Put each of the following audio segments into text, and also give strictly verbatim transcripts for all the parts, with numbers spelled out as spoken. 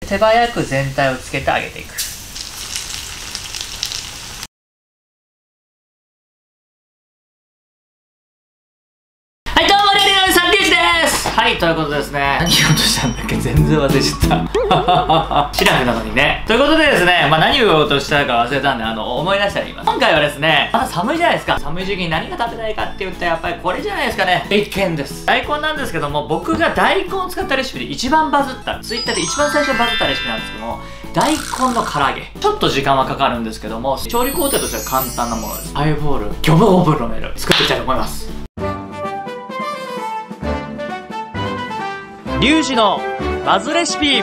手早く全体をつけて揚げていく。はい、ということでですね。何言おうとしたんだっけ、全然忘れちゃった。シラフなのにね。ということでですね、まあ何を言おうとしたか忘れたんで、あの、思い出したら言います。今回はですね、まだ寒いじゃないですか。寒い時期に何が食べたいかって言ったら、やっぱりこれじゃないですかね。ベーコンです。大根なんですけども、僕が大根を使ったレシピで一番バズった、ツイッターで一番最初バズったレシピなんですけども、大根の唐揚げ。ちょっと時間はかかるんですけども、調理工程としては簡単なものです。ハイボール、魚のオーブロメル、作っていきたいと思います。リュウジのバズレシピ。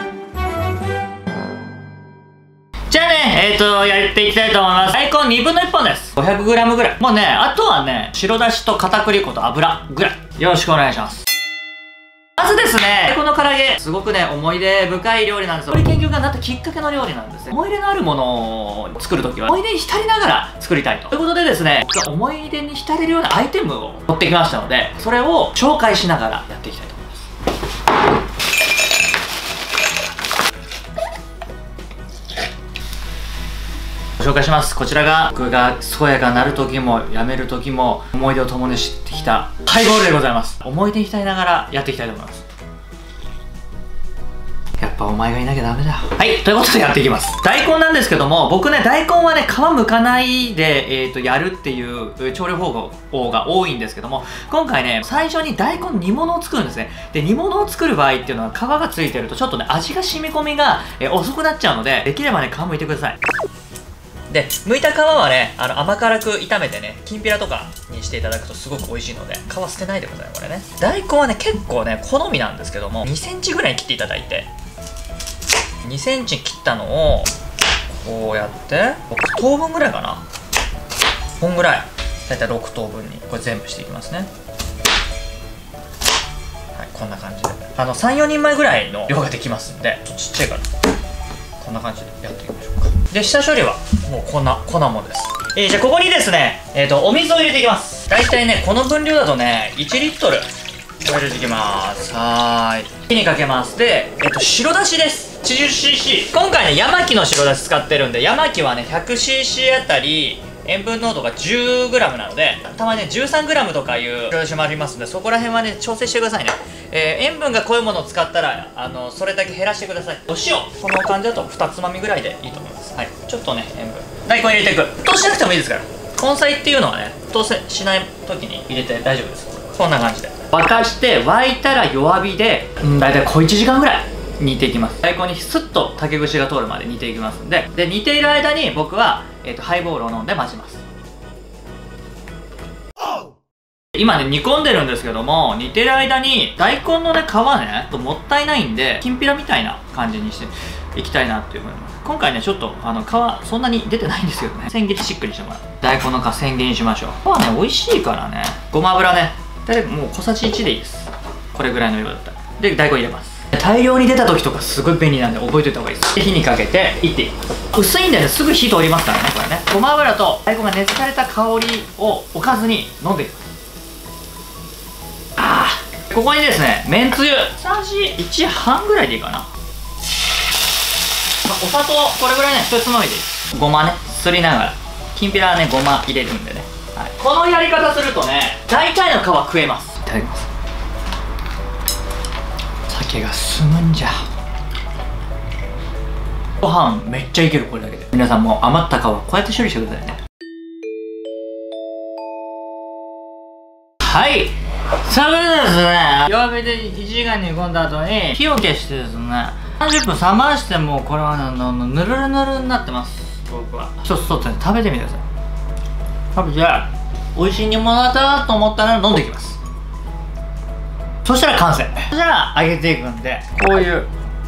じゃあね、えーと、やっていきたいと思います。大根にぶんのいっぽんです。ごひゃくグラム ぐらい。もうね、あとはね、白だしと片栗粉と油ぐらい。よろしくお願いします。まずですね、この唐揚げ、すごくね、思い出深い料理なんですよ。これ研究家になったきっかけの料理なんですね。思い出のあるものを作るときは、思い出に浸りながら作りたいと。ということでですね、思い出に浸れるようなアイテムを持ってきましたので、それを紹介しながらやっていきたいと思います。ご紹介します。こちらが僕が健やかなる時もやめる時も思い出を共にしてきたハイボールでございます。思い出に浸りながらやっていきたいと思います。やっぱお前がいなきゃダメだ。はい、ということでやっていきます。大根なんですけども、僕ね、大根はね、皮むかないで、えーと、やるっていう調理方法が多いんですけども、今回ね、最初に大根煮物を作るんですね。で、煮物を作る場合っていうのは皮がついてるとちょっとね、味が染み込みが、えー、遅くなっちゃうので、できればね、皮むいてください。で、剥いた皮はね、あの甘辛く炒めてね、きんぴらとかにしていただくとすごく美味しいので、皮捨てないでください、これね。大根はね、結構ね、好みなんですけども、にセンチぐらいに切っていただいて、にセンチ切ったのを、こうやって、ろくとうぶんぐらいかな。こんぐらい。だいたいろくとうぶんに、これ全部していきますね。はい、こんな感じで。あの、さん、よにんまえぐらいの量ができますんで、ちょっとちっちゃいから、こんな感じでやっていきましょうか。で、下処理はもうこんな粉もんです。えー、じゃあここにですね、えっと、お水を入れていきます。大体ね、この分量だとね、いちリットル入れていきます。はーい。火にかけます。で、えっと、白だしです。はちじゅっシーシー。今回ね、ヤマキの白だし使ってるんで、ヤマキはね、ひゃくシーシー あたり、塩分濃度が じゅうグラム なので、たまにね、じゅうさんグラム とかいう白だしもありますんで、そこら辺はね、調整してくださいね。えー、塩分が濃いものを使ったら、あの、それだけ減らしてください。お塩、この感じだとにつまみぐらいでいいと思います。はい。ちょっとね、塩分。大根入れていく。沸騰しなくてもいいですから。根菜っていうのはね、沸騰しない時に入れて大丈夫です。こんな感じで。沸かして、沸いたら弱火で、うん、大体小いちじかんぐらい煮ていきます。大根にスッと竹串が通るまで煮ていきますんで、で、煮ている間に僕は、えっと、ハイボールを飲んで待ちます。今ね、煮込んでるんですけども、煮てる間に、大根のね、皮ね、もったいないんで、きんぴらみたいな感じにしていきたいなっていうふうに思います。今回ね、ちょっと、あの、皮、そんなに出てないんですけどね、千切りしっくりしてもらう。大根の皮千切りにしましょう。皮はね、美味しいからね。ごま油ね、大体もう小さじいちでいいです。これぐらいの量だったら。で、大根入れます。大量に出た時とかすごい便利なんで覚えておいた方がいいです。で、火にかけていっていきます。薄いんでね、すぐ火通りますからね、これね。ごま油と大根が熱された香りをおかずに飲んでいきます。ここにですね、めんつゆさじいちはんぐらいでいいかな、まあ、お砂糖これぐらいね、ひとつまみでいいです。ごまね、すりながら、きんぴらはね、ごま入れるんでね、はい、このやり方するとね、大体の皮食えます。いただきます。酒が進むんじゃ。ご飯めっちゃいける、これだけで。皆さんも余った皮こうやって処理してくださいね。はい、さあ、それでですね、弱火でいちじかん煮込んだ後に火を消してですね、さんじゅっぷん冷ましても、これはね、ぬるぬるになってます。僕は一つ取ってね、食べてみてください。食べて美味しい煮物だったなと思ったら飲んでいきます。そしたら完成。そしたら揚げていくんで、こういう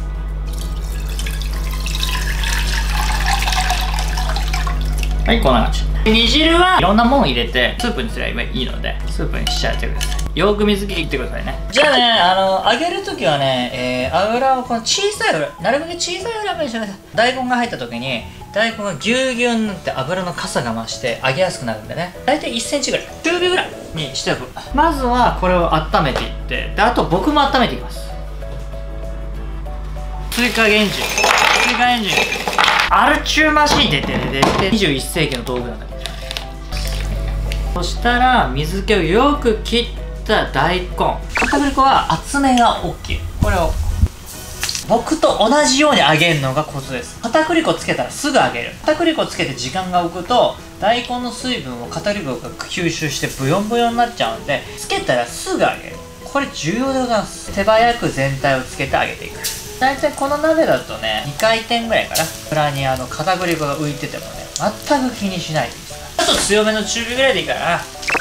はい、こんな感じ。煮汁はいろんなもの入れてスープにすればいいので、スープにしちゃってください。よーく水切ってくださいね。じゃあね、あの揚げるときはね、えー、油をこの小さい油、なるべく小さい油にしてください。大根が入ったときに大根がぎゅうぎゅうになって油のかさが増して揚げやすくなるんでね、大体いっセンチぐらい、中火ぐらいにしておく。まずはこれを温めていって、であと僕も温めていきます。 追加エンジン追加エンジンアルチューマシンでてでてにじゅういっ世紀の道具なんだけど、そしたら水気をよく切った大根、片栗粉は厚めが OK、 これを僕と同じように揚げるのがコツです。片栗粉つけたらすぐ揚げる。片栗粉つけて時間が置くと大根の水分を片栗粉が吸収してブヨンブヨンになっちゃうんで、つけたらすぐ揚げる。これ重要でございます。手早く全体をつけて揚げていく。大体この鍋だとねにかい転ぐらいかな、裏にあの片栗粉が浮いててもね全く気にしないでいいですから。ちょっと強めの中火ぐらいでいいからな。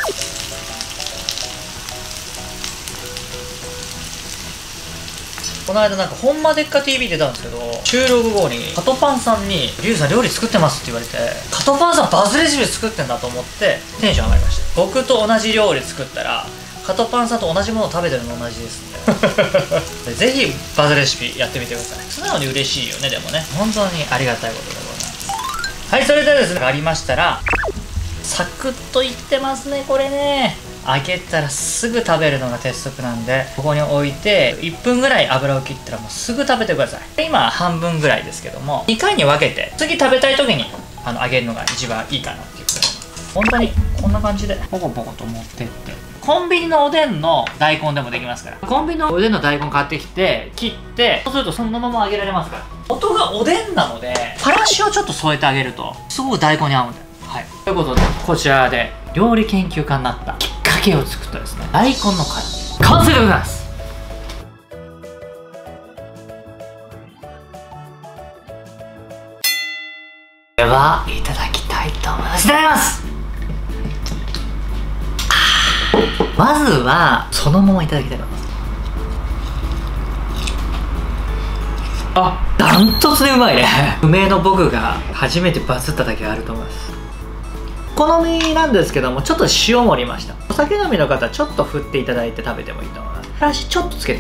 この間なんか「ほんまでっか ティーブイ」出たんですけど、収録後にカトパンさんに「リュウさん料理作ってます」って言われて、カトパンさんバズレシピ作ってんだと思ってテンション上がりました。僕と同じ料理作ったらカトパンさんと同じものを食べてるの同じですんでぜひバズレシピやってみてください。素直に嬉しいよね。でもね本当にありがたいことでございます。はい、それではですね、ありましたらサクッといってますね。これね揚げたらすぐ食べるのが鉄則なんで、ここに置いていっぷんぐらい油を切ったらもうすぐ食べてください。今半分ぐらいですけども、にかいに分けて次食べたい時にあの揚げるのが一番いいかなっていう。本当にこんな感じでポコポコと持ってって、コンビニのおでんの大根でもできますから、コンビニのおでんの大根買ってきて切って、そうするとそのまま揚げられますから。元がおでんなのでからしをちょっと添えてあげるとすごく大根に合うんだよ。はい、ということでこちらで料理研究家になったきっかけを作ったですね、大根のからし完成でございます。ではいただきたいと思います。いただきます。まずはそのままいただきたいと思います。あ、ダントツでうまいね。無名の僕が初めてバズっただけあると思います。好みなんですけども、ちょっと塩盛りました。お酒飲みの方はちょっと振っていただいて食べてもいいと思います。からしちょっとつけて、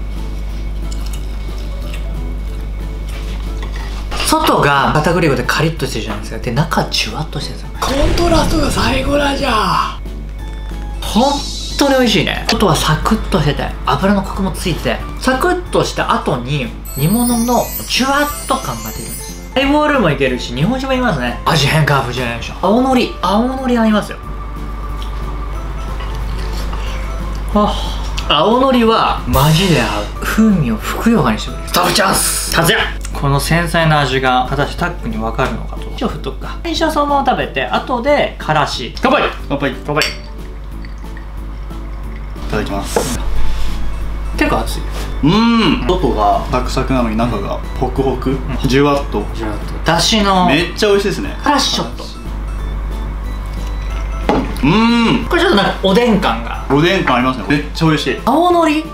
外が片栗粉でカリッとしてるじゃないですか。で中ジュワッとしてるんですよ。コントラストが最高だじゃん。本当に美味しいね。外はサクッとしてて油のコクもついてて、サクッとした後に煮物のジュワッと感が出るんです。ハイボールもいけるし日本酒もいますね。味変カーフジェネレーション。青のり青のり合いますよ。あ、青のりはマジで合う。風味をふくよかにしてくれる。食べちゃうっす。達也、この繊細な味が果たしてタックに分かるのかと。一応振っとくか。最初はそのまま食べて、後でからし。乾杯乾杯乾杯。いただきます。 結構熱い。 うーん、外がサクサクなのに中がホクホク、じゅわっとジュワッとだしのめっちゃ美味しいですね。 からしちょっと、 うーん、 これちょっとなんかおでん感が、 おでん感ありますね。めっちゃ美味しい。 青のり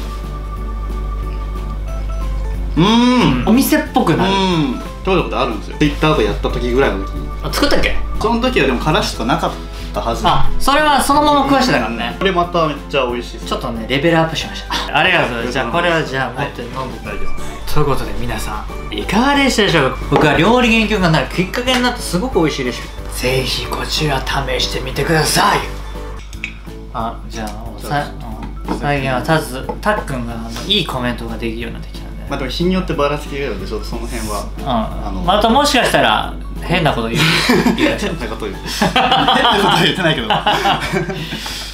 うーん、 お店っぽくなる。 うん、食べたことあるんですよ。ツイッターとやった時ぐらいの時に。 あ、作ったっけ。 その時はでもからしとかなかったはず。 あ、それはそのまま食わしてたからね。 これまためっちゃ美味しいです。 ちょっとねレベルアップしました。ありがとうございます。じゃあこれはじゃあ持って飲んで大丈夫です。ということで皆さんいかがでしたでしょうか。僕は料理研究家になるきっかけになってすごく美味しいレシピ、ぜひこちら試してみてください。あ、じゃあさ、うん、最近はたずたっくんがあのいいコメントができるようになってきたんで、 まあでも日によってばらつきがあるのでちょっとその辺は、 うん、 あのまたもしかしたら変なこと言う変なこと言う変なこと言ってないけど